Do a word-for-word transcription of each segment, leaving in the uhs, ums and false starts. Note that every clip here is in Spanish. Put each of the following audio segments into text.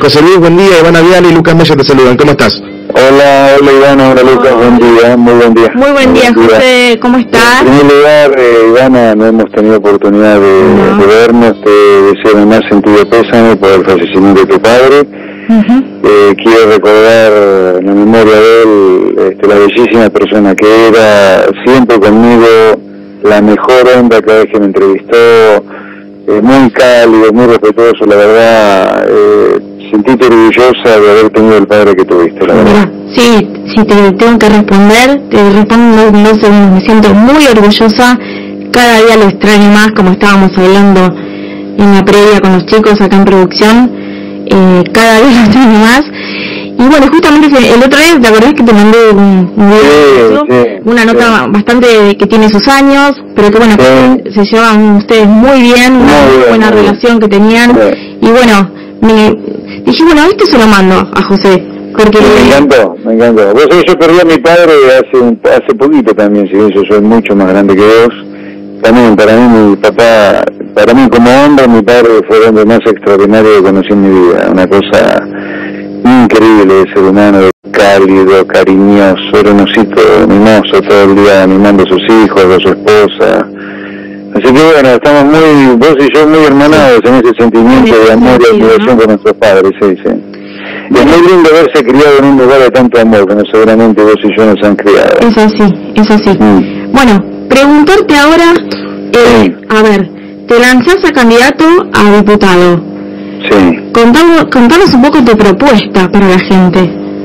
José Luis, buen día. Ivana Viale y Lucas Mella te saludan. ¿Cómo estás? Hola, hola Ivana, hola Lucas, hola. Buen día, muy buen día. Muy buen día, buen José, día. ¿Cómo estás? En primer lugar, eh, Ivana, no hemos tenido oportunidad de, no. de vernos, te deseo mi más sentido pésame por el fallecimiento de tu padre. Uh-huh. eh, quiero recordar la memoria de él, este, la bellísima persona que era, siempre conmigo, la mejor onda cada vez que me entrevistó, eh, muy cálido, muy respetuoso, la verdad, eh, sentite orgullosa de haber tenido el padre que tuviste, la verdad. Sí, sí, te tengo que responder, te respondo en dos segundos, me siento muy orgullosa, cada día lo extraño más, como estábamos hablando en la previa con los chicos acá en producción, eh, cada día lo extraño más, y bueno, justamente el otro día, ¿te acordás que te mandé un, un video, sí, sí, una nota sí. bastante que tiene sus años, pero que bueno, sí. se llevan ustedes muy bien, una muy bien, buena muy relación bien. que tenían, sí. y bueno, me dije, bueno, esto se lo mando a José. Porque sí, me encantó, me encantó. Vos sabés, yo perdí a mi padre hace un, hace poquito también, si bien yo soy mucho más grande que vos. También para mí, mi papá, para mí como hombre, mi padre fue el hombre más extraordinario que conocí en mi vida. Una cosa increíble de ser humano, cálido, cariñoso, era un osito mimoso todo el día animando a sus hijos, a su esposa. Así que bueno, estamos muy, vos y yo muy hermanados en ese sentimiento de amor y admiración con nuestros padres, sí, sí. Y es muy lindo verse criado en un lugar de tanto amor, como seguramente vos y yo nos han criado. Es así, es así. Mm. Bueno, preguntarte ahora, eh, sí. a ver, te lanzás a candidato a diputado. Sí. Contanos, contanos un poco tu propuesta para la gente.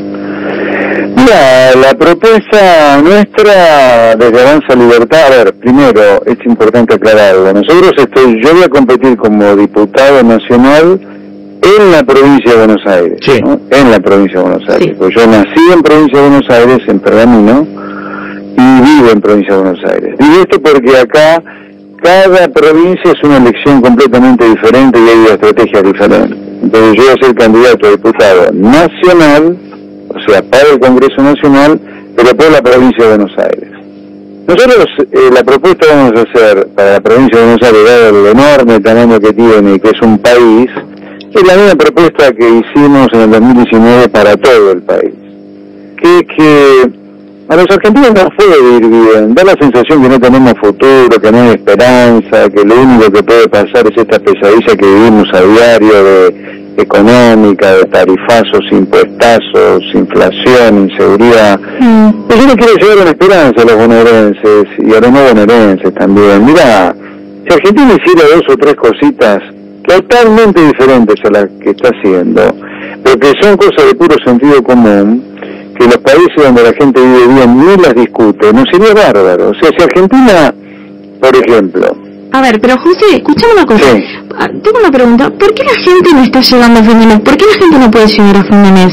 Mira, la propuesta nuestra desde Avanza Libertad, a ver, primero, es importante aclararlo. Nosotros estoy, yo voy a competir como diputado nacional en la provincia de Buenos Aires, sí. ¿no? En la provincia de Buenos Aires. Sí. Pues yo nací en provincia de Buenos Aires, en Pergamino, y vivo en provincia de Buenos Aires. Digo esto porque acá cada provincia es una elección completamente diferente y hay una estrategia diferente. Entonces yo voy a ser candidato a diputado nacional, o sea, para el Congreso Nacional, pero por la provincia de Buenos Aires. Nosotros eh, la propuesta que vamos a hacer para la provincia de Buenos Aires, dado el enorme tamaño que tiene y que es un país, es la misma propuesta que hicimos en el dos mil diecinueve para todo el país. Que, que a los argentinos nos puede ir bien, da la sensación que no tenemos futuro, que no hay esperanza, que lo único que puede pasar es esta pesadilla que vivimos a diario de económica, de tarifazos, impuestazos, inflación, inseguridad. Mm. Pero yo no quiero llevar una esperanza a los bonaerenses y a los no bonaerenses también. Mirá, si Argentina hiciera dos o tres cositas totalmente diferentes a las que está haciendo, porque son cosas de puro sentido común, que los países donde la gente vive bien ni las discute, no sería bárbaro. O sea, si Argentina, por ejemplo... A ver, pero José, escuchame una cosa. Sí. Tengo una pregunta. ¿Por qué la gente no está llegando a fin de mes? ¿Por qué la gente no puede llegar a fin de mes?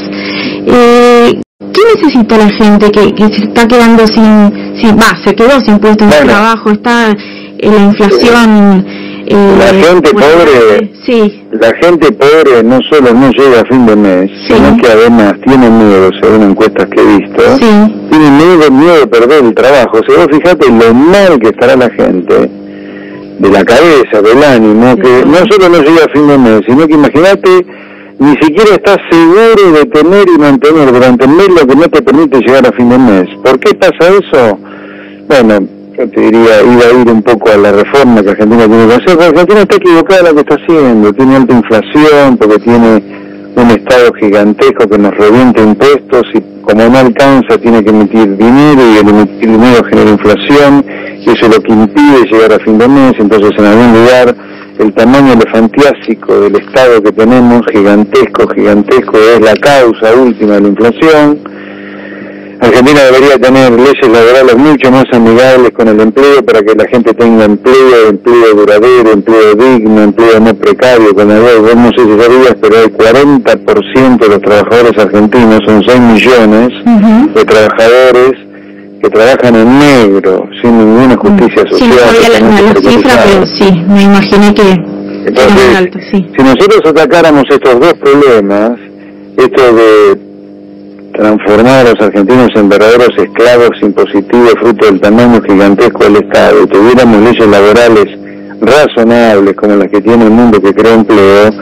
Eh, ¿Qué necesita la gente que, que se está quedando sin... sin va, se quedó sin puesto en bueno. el trabajo, está en la inflación... Eh, la gente bueno, pobre, sí. la gente pobre no solo no llega a fin de mes, sí. sino que además tiene miedo, según encuestas que he visto, sí. tiene miedo, miedo de perder el trabajo. O sea, vos fijate lo mal que estará la gente, de la cabeza, del ánimo, sí. que no solo no llega a fin de mes, sino que imagínate, ni siquiera estás seguro de tener y mantener durante el mes lo que no te permite llegar a fin de mes. ¿Por qué pasa eso? Bueno, yo te diría, iba a ir un poco a la reforma que Argentina tiene que hacer, porque Argentina está equivocada en lo que está haciendo, tiene alta inflación, porque tiene un Estado gigantesco que nos revienta impuestos y como no alcanza tiene que emitir dinero y el emitir dinero genera inflación y eso es lo que impide llegar a fin de mes. Entonces en algún lugar el tamaño elefantiásico del Estado que tenemos, gigantesco, gigantesco, es la causa última de la inflación. Argentina debería tener leyes laborales mucho más amigables con el empleo para que la gente tenga empleo, empleo duradero, empleo digno, empleo no precario. Con la vos no sé si sabías, pero el cuarenta por ciento de los trabajadores argentinos, son seis millones uh-huh. de trabajadores que trabajan en negro, sin ninguna justicia uh-huh. social. Sí, no sabía la, la, la cifra, pero sí, me imaginé que Entonces, era muy alto, sí. Si nosotros atacáramos estos dos problemas, esto de transformar a los argentinos en verdaderos esclavos impositivos fruto del tamaño gigantesco del Estado y tuviéramos leyes laborales razonables como las que tiene el mundo que crea empleo,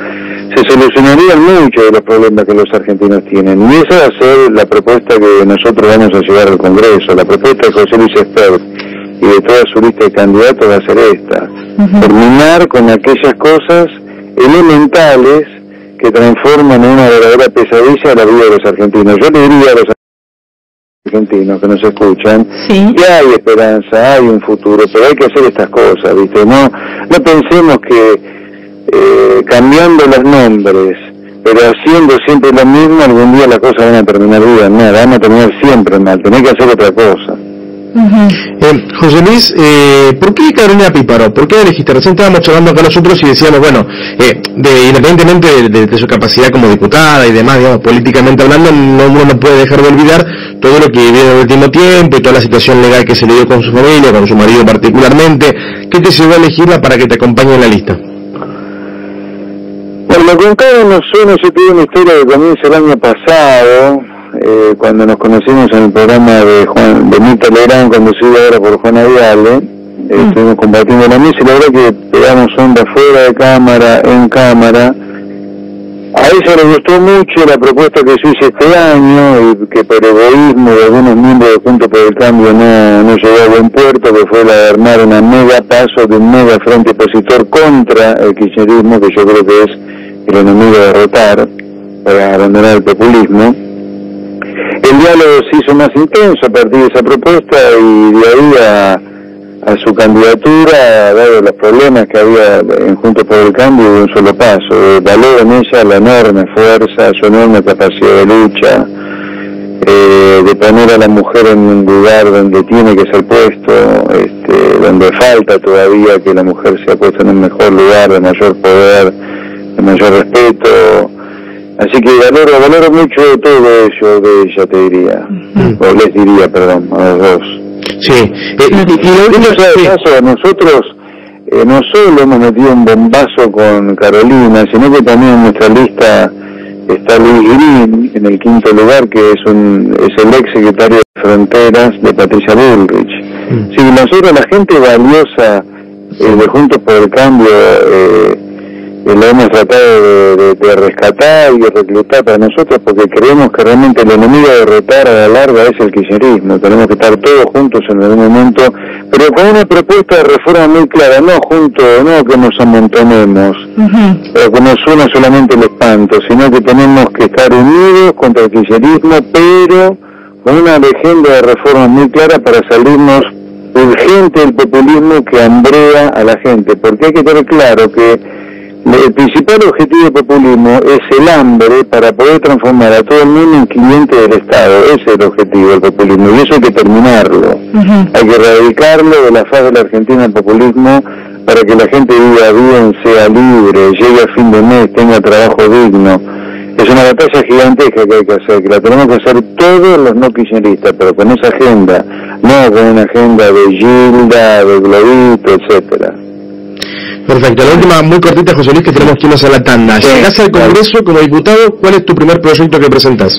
se solucionarían muchos de los problemas que los argentinos tienen. Y esa va a ser la propuesta que nosotros vamos a llevar al Congreso. La propuesta de José Luis Espert y de toda su lista de candidatos va a ser esta. Uh-huh. Terminar con aquellas cosas elementales que transforman en una verdadera pesadilla a la vida de los argentinos. Yo le diría a los argentinos que nos escuchan, sí, que hay esperanza, hay un futuro, pero hay que hacer estas cosas, ¿viste? No, no pensemos que eh, cambiando los nombres, pero haciendo siempre lo mismo, algún día las cosas van a terminar bien, no, van a terminar siempre mal, tenés que hacer otra cosa. Uh-huh. eh, José Luis, eh, ¿por qué Carolina Píparo? ¿Por qué elegiste? Recién estábamos charlando acá nosotros y decíamos, bueno, eh, de, independientemente de, de, de su capacidad como diputada y demás, digamos, políticamente hablando, no, uno no puede dejar de olvidar todo lo que vivió en el último tiempo y toda la situación legal que se le dio con su familia, con su marido particularmente. ¿Qué te llevó a elegirla para que te acompañe en la lista? Bueno, lo que cada uno suena, yo tuve una historia que comienza el año pasado, Eh, cuando nos conocimos en el programa de Juan, de Mita Legrand, conducido ahora por Juana Viale, eh, mm. estuvimos compartiendo la mesa y la verdad que pegamos onda fuera de cámara, en cámara. A ella le gustó mucho la propuesta que yo hice este año y que por egoísmo de algunos miembros de Juntos por el Cambio no, no llegó a buen puerto, que fue la de armar una mega paso de un mega frente opositor contra el kirchnerismo, que yo creo que es el enemigo a derrotar para abandonar el populismo. El diálogo se hizo más intenso a partir de esa propuesta y de ahí a, a su candidatura, dado los problemas que había en Juntos por el Cambio, de un solo paso. Valoro en ella la enorme fuerza, su enorme capacidad de lucha, eh, de poner a la mujer en un lugar donde tiene que ser puesto, este, donde falta todavía que la mujer sea puesta en un mejor lugar, de mayor poder, de mayor respeto. Así que valoro, valoro mucho todo ello de ella, te diría, mm. o les diría, perdón, a los dos. Sí, eh, y, y, y lo único sí. caso, nosotros eh, no solo hemos metido un bombazo con Carolina, sino que también en nuestra lista está Luis Green, en el quinto lugar, que es un es el ex secretario de Fronteras de Patricia Bullrich. Mm. Sí, nosotros, la gente valiosa eh, de Juntos por el Cambio, eh, lo hemos tratado de, de, de rescatar y de reclutar para nosotros porque creemos que realmente el enemigo a derrotar a la larga es el kirchnerismo. Tenemos que estar todos juntos en algún momento, pero con una propuesta de reforma muy clara, no juntos, no que nos amontonemos, uh-huh. o que nos suena solamente el espanto, sino que tenemos que estar unidos contra el kirchnerismo, pero con una agenda de reformas muy clara para salirnos urgente del populismo que hambrea a la gente, porque hay que tener claro que el principal objetivo del populismo es el hambre para poder transformar a todo el mundo en cliente del Estado. Ese es el objetivo del populismo y eso hay que terminarlo. Uh-huh. Hay que erradicarlo de la faz de la Argentina, el populismo, para que la gente viva bien, sea libre, llegue a fin de mes, tenga trabajo digno. Es una batalla gigantesca que hay que hacer, que la tenemos que hacer todos los no kirchneristas, pero con esa agenda, no con una agenda de Gilda, de Globito, etcétera. Perfecto, la última muy cortita, José Luis, que tenemos que irnos a la tanda. Sí, llegás al Congreso como diputado, ¿cuál es tu primer proyecto que presentás?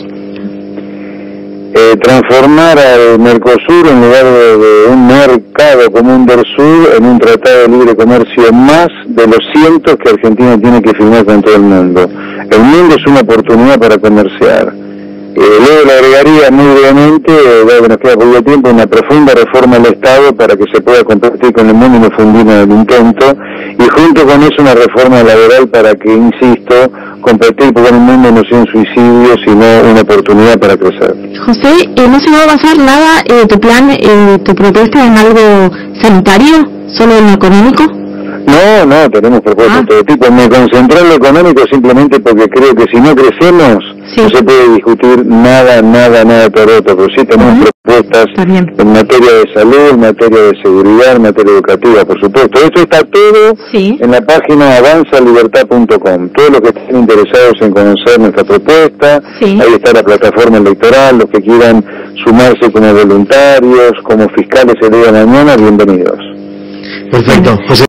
Eh, transformar al Mercosur, en lugar de, de un mercado común del sur, en un tratado de libre comercio más de los cientos que Argentina tiene que firmar con todo el mundo. El mundo es una oportunidad para comerciar. Eh, luego le agregaría muy brevemente, dado que nos queda poco tiempo, una profunda reforma del Estado para que se pueda competir con el mundo y no fundirnos en el intento, y junto con eso una reforma laboral para que, insisto, competir con el mundo no sea un suicidio, sino una oportunidad para crecer. José, eh, ¿no se va a basar nada eh, tu plan, eh, tu propuesta en algo sanitario, solo en lo económico? No, no, tenemos propuestas ah. de todo tipo. Me concentré en lo económico simplemente porque creo que si no crecemos, sí. no se puede discutir nada, nada, nada todo otro. Pero sí tenemos uh-huh. propuestas en materia de salud, en materia de seguridad, en materia educativa, por supuesto. Esto está todo sí. en la página avanza libertad punto com. Todos los que estén interesados en conocer nuestra propuesta, sí. ahí está la plataforma electoral, los que quieran sumarse como voluntarios, como fiscales el día de mañana, bienvenidos. Perfecto, José.